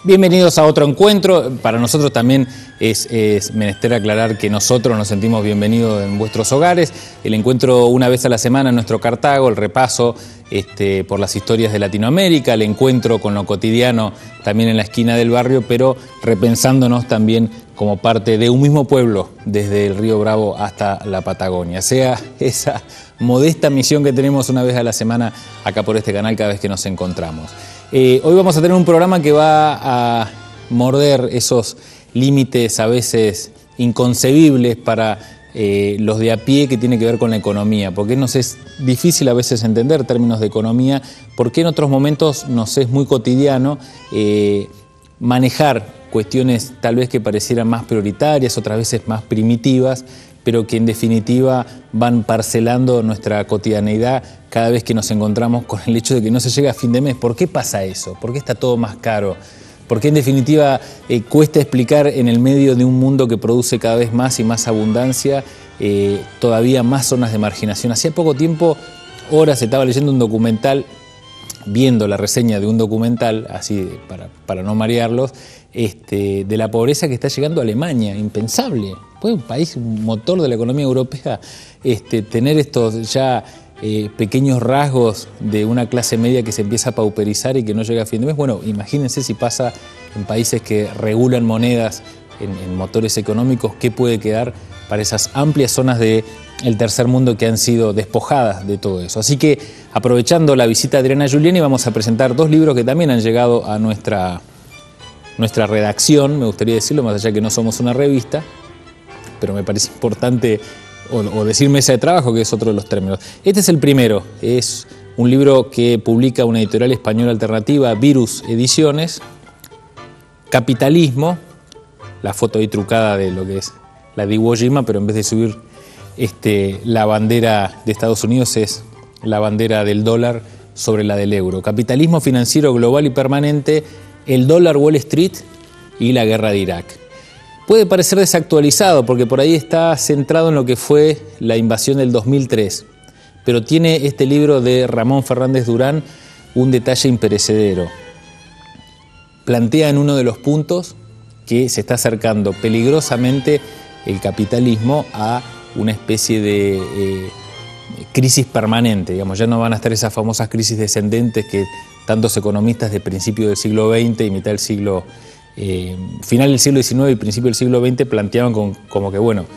Bienvenidos a otro encuentro. Para nosotros también es menester aclarar que nosotros nos sentimos bienvenidos en vuestros hogares. El encuentro una vez a la semana en nuestro Cartago, el repaso por las historias de Latinoamérica, el encuentro con lo cotidiano también en la esquina del barrio, pero repensándonos también como parte de un mismo pueblo, desde el Río Bravo hasta la Patagonia. Sea esa modesta misión que tenemos una vez a la semana acá por este canal cada vez que nos encontramos. Hoy vamos a tener un programa que va a morder esos límites a veces inconcebibles para los de a pie, que tiene que ver con la economía, porque nos es difícil a veces entender términos de economía, porque en otros momentos nos es muy cotidiano manejar cuestiones tal vez que parecieran más prioritarias, otras veces más primitivas, pero que en definitiva van parcelando nuestra cotidianeidad cada vez que nos encontramos con el hecho de que no se llega a fin de mes. ¿Por qué pasa eso? ¿Por qué está todo más caro? ¿Por qué en definitiva cuesta explicar en el medio de un mundo que produce cada vez más y más abundancia, todavía más zonas de marginación? Hacía poco tiempo, horas, estaba leyendo un documental, viendo la reseña de un documental, así para no marearlos, de la pobreza que está llegando a Alemania, impensable. ¿Puede un país, un motor de la economía europea, tener estos ya pequeños rasgos de una clase media que se empieza a pauperizar y que no llega a fin de mes? Bueno, imagínense si pasa en países que regulan monedas, en motores económicos, ¿qué puede quedar para esas amplias zonas del tercer mundo que han sido despojadas de todo eso? Así que, aprovechando la visita de Adriana Giuliani, vamos a presentar dos libros que también han llegado a nuestra redacción, me gustaría decirlo, más allá que no somos una revista, pero me parece importante, o decir mesa de trabajo, que es otro de los términos. Este es el primero, es un libro que publica una editorial española alternativa, Virus Ediciones, Capitalismo, la foto ahí trucada de lo que es la de Iwo Jima, pero en vez de subir la bandera de Estados Unidos es la bandera del dólar sobre la del euro. Capitalismo financiero global y permanente, el dólar Wall Street y la guerra de Irak. Puede parecer desactualizado porque por ahí está centrado en lo que fue la invasión del 2003, pero tiene este libro de Ramón Fernández Durán un detalle imperecedero. Plantea en uno de los puntos que se está acercando peligrosamente el capitalismo a una especie de crisis permanente, digamos. Ya no van a estar esas famosas crisis descendentes que tantos economistas de principio del siglo XX y mitad del siglo, final del siglo XIX y principio del siglo XX planteaban como que, bueno,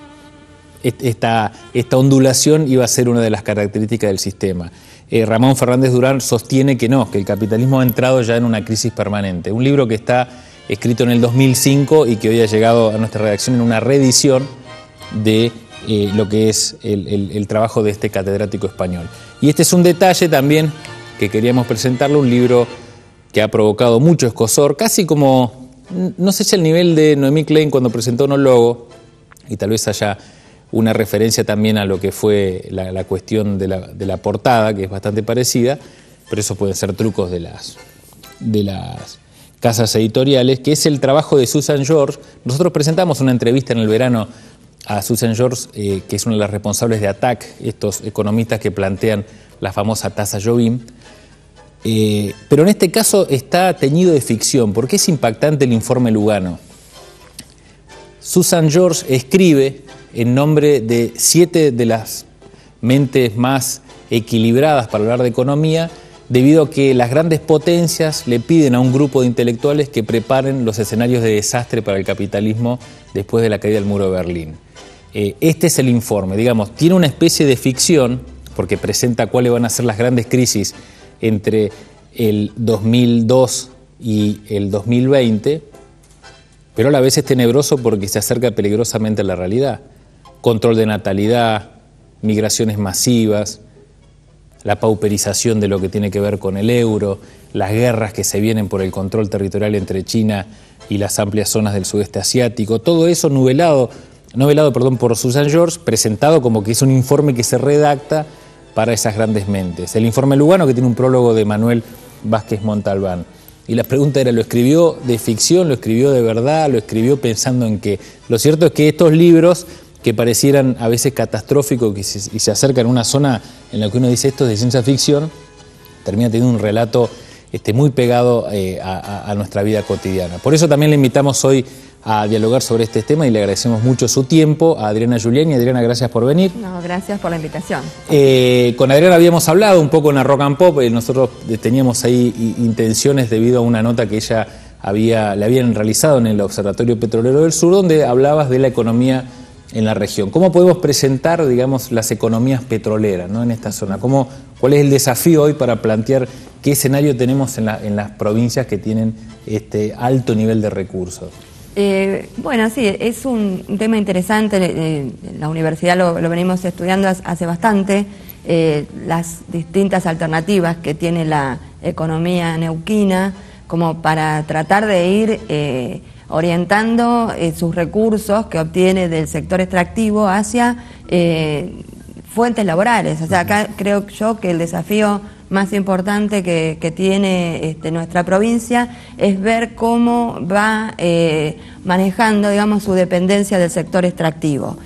esta ondulación iba a ser una de las características del sistema. Ramón Fernández Durán sostiene que no, que el capitalismo ha entrado ya en una crisis permanente. Un libro que está escrito en el 2005 y que hoy ha llegado a nuestra redacción en una reedición de lo que es el trabajo de este catedrático español. Y este es un detalle también que queríamos presentarle, un libro que ha provocado mucho escozor, casi como, no sé si al nivel de Noemí Klein cuando presentó Nólogo, y tal vez haya una referencia también a lo que fue la cuestión de la portada, que es bastante parecida, pero eso pueden ser trucos de las casas editoriales, que es el trabajo de Susan George. Nosotros presentamos una entrevista en el verano a Susan George, que es una de las responsables de ATTAC, estos economistas que plantean la famosa tasa Jobim, pero en este caso está teñido de ficción, porque es impactante el informe Lugano. Susan George escribe en nombre de 7 de las mentes más equilibradas para hablar de economía, debido a que las grandes potencias le piden a un grupo de intelectuales que preparen los escenarios de desastre para el capitalismo después de la caída del muro de Berlín. Este es el informe, digamos, tiene una especie de ficción, porque presenta cuáles van a ser las grandes crisis entre el 2002 y el 2020, pero a la vez es tenebroso porque se acerca peligrosamente a la realidad. Control de natalidad, migraciones masivas, la pauperización de lo que tiene que ver con el euro, las guerras que se vienen por el control territorial entre China y las amplias zonas del sudeste asiático, todo eso novelado por Susan George, presentado como que es un informe que se redacta para esas grandes mentes. El informe Lugano, que tiene un prólogo de Manuel Vázquez Montalbán. Y la pregunta era, ¿lo escribió de ficción, lo escribió de verdad, lo escribió pensando en qué? Lo cierto es que estos libros, que parecieran a veces catastróficos y se acercan a una zona en la que uno dice esto es de ciencia ficción, termina teniendo un relato muy pegado a nuestra vida cotidiana. Por eso también le invitamos hoy a dialogar sobre este tema y le agradecemos mucho su tiempo a Adriana Giuliani. Adriana, gracias por venir. No, gracias por la invitación. Con Adriana habíamos hablado un poco en la Rock and Pop, nosotros teníamos ahí intenciones debido a una nota que ella le habían realizado en el Observatorio Petrolero del Sur, donde hablabas de la economía en la región. ¿Cómo podemos presentar, digamos, las economías petroleras, ¿no?, en esta zona? ¿Cuál es el desafío hoy para plantear qué escenario tenemos en las provincias que tienen este alto nivel de recursos? Bueno, sí, es un tema interesante. La universidad lo venimos estudiando hace bastante, las distintas alternativas que tiene la economía neuquina, como para tratar de ir orientando sus recursos que obtiene del sector extractivo hacia fuentes laborales. O sea, acá creo yo que el desafío más importante que tiene nuestra provincia es ver cómo va manejando, digamos, su dependencia del sector extractivo.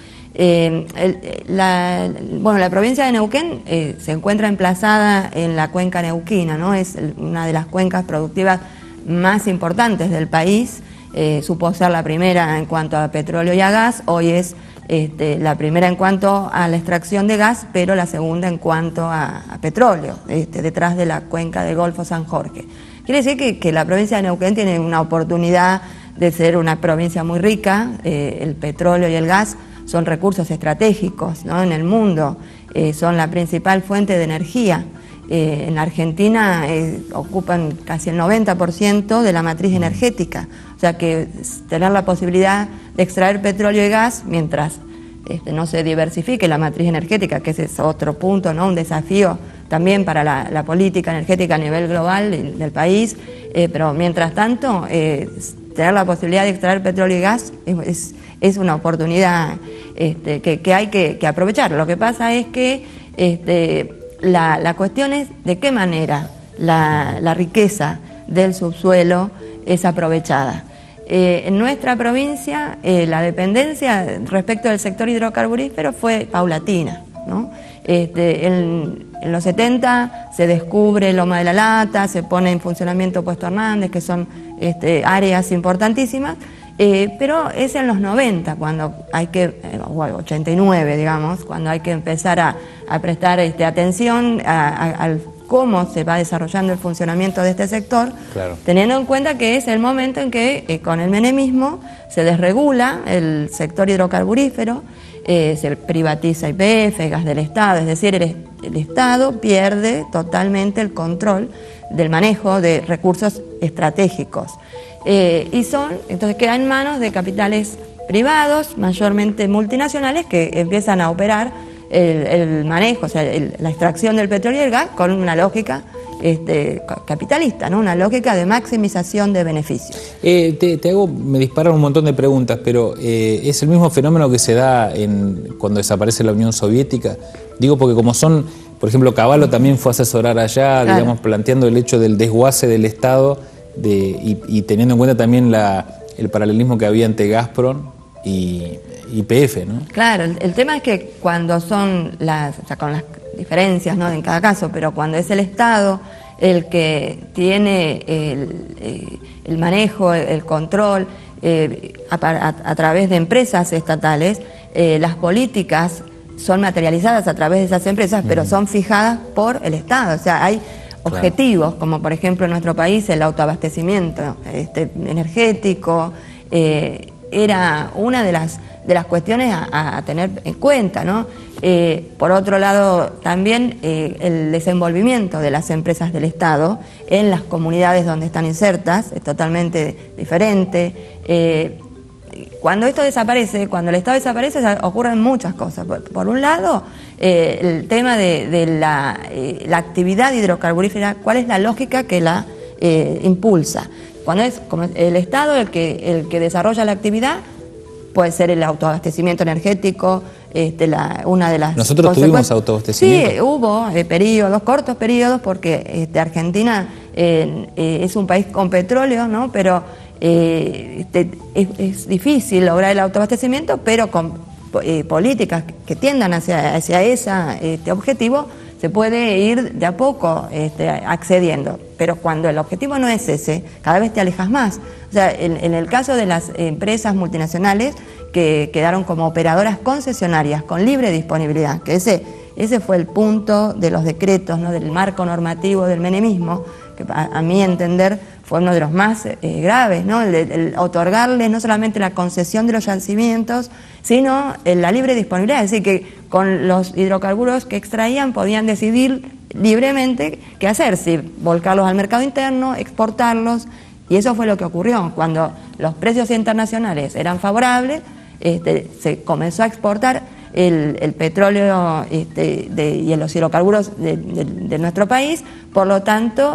La provincia de Neuquén se encuentra emplazada en la cuenca neuquina, ¿no? Es una de las cuencas productivas más importantes del país. Supo ser la primera en cuanto a petróleo y a gas, hoy es la primera en cuanto a la extracción de gas, pero la segunda en cuanto a petróleo, detrás de la cuenca del Golfo San Jorge. Quiere decir que la provincia de Neuquén tiene una oportunidad de ser una provincia muy rica. El petróleo y el gas son recursos estratégicos, ¿no?, en el mundo, son la principal fuente de energía. En Argentina ocupan casi el 90% de la matriz energética, o sea que tener la posibilidad de extraer petróleo y gas mientras no se diversifique la matriz energética, que ese es otro punto, ¿no?, un desafío también para la política energética a nivel global del país, pero mientras tanto tener la posibilidad de extraer petróleo y gas es una oportunidad que hay que aprovechar. Lo que pasa es que la cuestión es de qué manera la riqueza del subsuelo es aprovechada. En nuestra provincia la dependencia respecto del sector hidrocarburífero fue paulatina, ¿no? En los 70 se descubre Loma de la Lata, se pone en funcionamiento Puesto Hernández, que son áreas importantísimas, pero es en los 90 cuando hay que, o 89 digamos, cuando hay que empezar a prestar atención al cómo se va desarrollando el funcionamiento de este sector, claro, teniendo en cuenta que es el momento en que con el menemismo se desregula el sector hidrocarburífero, se privatiza YPF, gas del Estado, es decir, el Estado pierde totalmente el control del manejo de recursos estratégicos. Entonces queda en manos de capitales privados, mayormente multinacionales, que empiezan a operar el manejo, o sea, la extracción del petróleo y el gas con una lógica capitalista, ¿no?, una lógica de maximización de beneficios. Me disparan un montón de preguntas, pero ¿es el mismo fenómeno que se da cuando desaparece la Unión Soviética? Digo porque como por ejemplo, Cavallo también fue a asesorar allá, claro, digamos, planteando el hecho del desguace del Estado y teniendo en cuenta también el paralelismo que había entre Gazprom y YPF, ¿no? Claro, el tema es que cuando son o sea, con las diferencias, ¿no?, en cada caso, pero cuando es el Estado el que tiene el manejo, el control a través de empresas estatales, las políticas son materializadas a través de esas empresas, pero son fijadas por el Estado. O sea, hay objetivos, claro, como por ejemplo en nuestro país el autoabastecimiento energético, era una de las cuestiones a tener en cuenta, ¿no? Por otro lado, también el desenvolvimiento de las empresas del Estado en las comunidades donde están insertas es totalmente diferente. Cuando esto desaparece, cuando el Estado desaparece, ocurren muchas cosas. Por un lado, el tema de la actividad hidrocarburífera, ¿cuál es la lógica que la impulsa? Cuando es como el Estado el que desarrolla la actividad, puede ser el autoabastecimiento energético, una de las... ¿Nosotros tuvimos autoabastecimiento? Sí, hubo cortos periodos, porque Argentina es un país con petróleo, ¿no? Pero es difícil lograr el autoabastecimiento, pero con políticas que tiendan hacia ese objetivo, se puede ir de a poco accediendo. pero cuando el objetivo no es ese, cada vez te alejas más. O sea, en el caso de las empresas multinacionales que quedaron como operadoras concesionarias con libre disponibilidad, que ese fue el punto de los decretos, ¿no?, del marco normativo del menemismo, que a mi entender fue uno de los más graves, ¿no? El otorgarles no solamente la concesión de los yacimientos, sino la libre disponibilidad, es decir, que con los hidrocarburos que extraían podían decidir libremente qué hacer, si volcarlos al mercado interno, exportarlos, y eso fue lo que ocurrió. Cuando los precios internacionales eran favorables, se comenzó a exportar el petróleo y los hidrocarburos de nuestro país. Por lo tanto,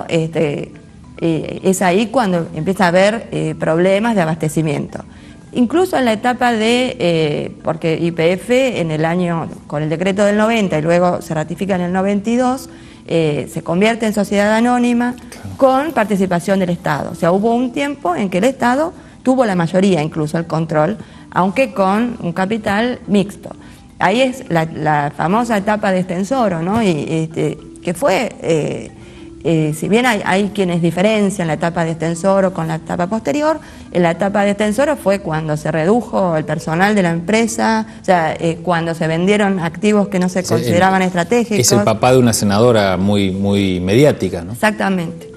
es ahí cuando empieza a haber problemas de abastecimiento. Incluso en la etapa porque YPF en el año, con el decreto del 90 y luego se ratifica en el 92, se convierte en sociedad anónima con participación del Estado. O sea, hubo un tiempo en que el Estado tuvo la mayoría, incluso el control, aunque con un capital mixto. Ahí es la famosa etapa de Extensoro, ¿no? Que fue, si bien hay quienes diferencian la etapa de Extensoro con la etapa posterior, en la etapa de Extensoro fue cuando se redujo el personal de la empresa, o sea, cuando se vendieron activos que no se consideraban estratégicos. Es el papá de una senadora muy mediática, ¿no? Exactamente.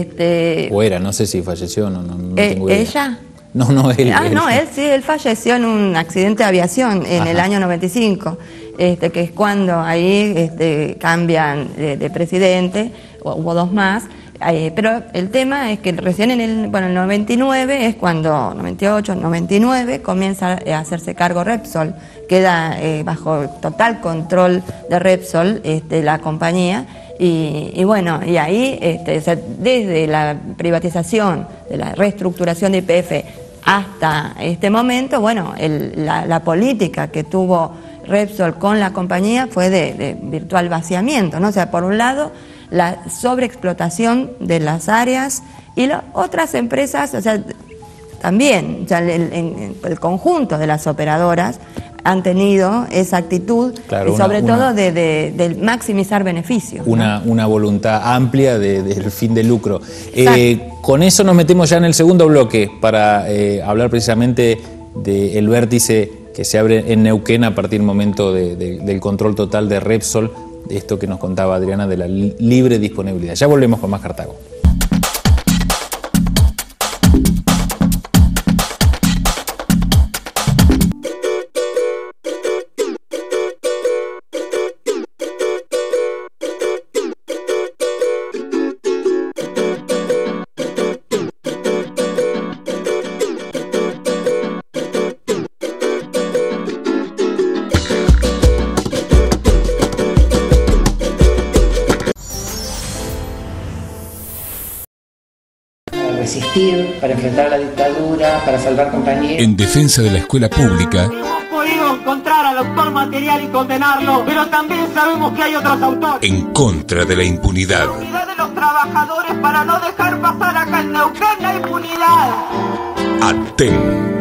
O era, no sé si falleció, no tengo idea. ¿Ella? No, él. Él falleció en un accidente de aviación en el año 95, que es cuando ahí cambian de presidente, hubo dos más, pero el tema es que recién en el 99 es cuando, 98, 99, comienza a hacerse cargo Repsol, queda bajo total control de Repsol, la compañía. Y ahí, desde la privatización, de la reestructuración de YPF hasta este momento, la política que tuvo Repsol con la compañía fue de virtual vaciamiento, ¿no? O sea, por un lado, la sobreexplotación de las áreas y otras empresas, o sea, también, o sea, el conjunto de las operadoras han tenido esa actitud, claro, y sobre todo de maximizar beneficios. Una voluntad amplia del fin de lucro. Con eso nos metemos ya en el segundo bloque para hablar precisamente del vértice que se abre en Neuquén a partir del momento del control total de Repsol, de esto que nos contaba Adriana de la libre disponibilidad. Ya volvemos con más Cartago. Para enfrentar la dictadura, para salvar compañeros. En defensa de la escuela pública. Hemos podido encontrar al autor material y condenarlo, pero también sabemos que hay otros autores. En contra de la impunidad. La unidad de los trabajadores para no dejar pasar acá en Neuquén la impunidad. ATEN.